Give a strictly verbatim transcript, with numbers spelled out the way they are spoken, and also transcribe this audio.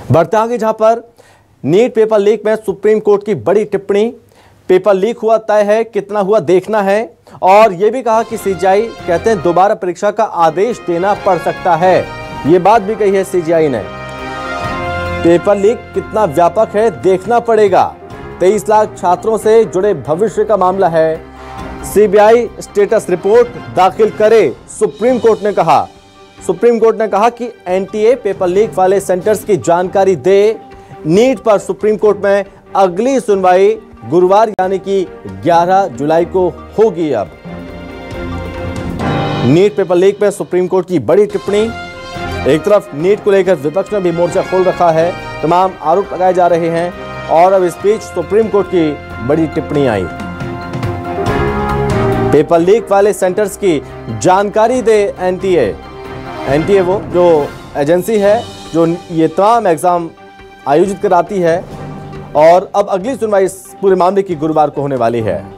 बढ़ते आगे, जहां पर नीट पेपर लीक में सुप्रीम कोर्ट की बड़ी टिप्पणी। पेपर लीक हुआ तय है, कितना हुआ देखना है। और यह भी कहा कि सीजीआई कहते हैं दोबारा परीक्षा का आदेश देना पड़ सकता है। यह बात भी कही है सीजीआई ने। पेपर लीक कितना व्यापक है देखना पड़ेगा। तेईस लाख छात्रों से जुड़े भविष्य का मामला है। सीबीआई स्टेटस रिपोर्ट दाखिल करे, सुप्रीम कोर्ट ने कहा। सुप्रीम कोर्ट ने कहा कि एनटीए पेपर लीक वाले सेंटर्स की जानकारी दे। नीट पर सुप्रीम कोर्ट में अगली सुनवाई गुरुवार यानी कि ग्यारह जुलाई को होगी। अब नीट पेपर लीक में सुप्रीम कोर्ट की बड़ी टिप्पणी। एक तरफ नीट को लेकर विपक्ष ने भी मोर्चा खोल रखा है, तमाम आरोप लगाए जा रहे हैं और अब इस बीच सुप्रीम कोर्ट की बड़ी टिप्पणी आई। पेपर लीक वाले सेंटर्स की जानकारी दे एनटीए। एनटीए वो जो एजेंसी है जो ये तमाम एग्जाम आयोजित कराती है और अब अगली सुनवाई इस पूरे मामले की गुरुवार को होने वाली है।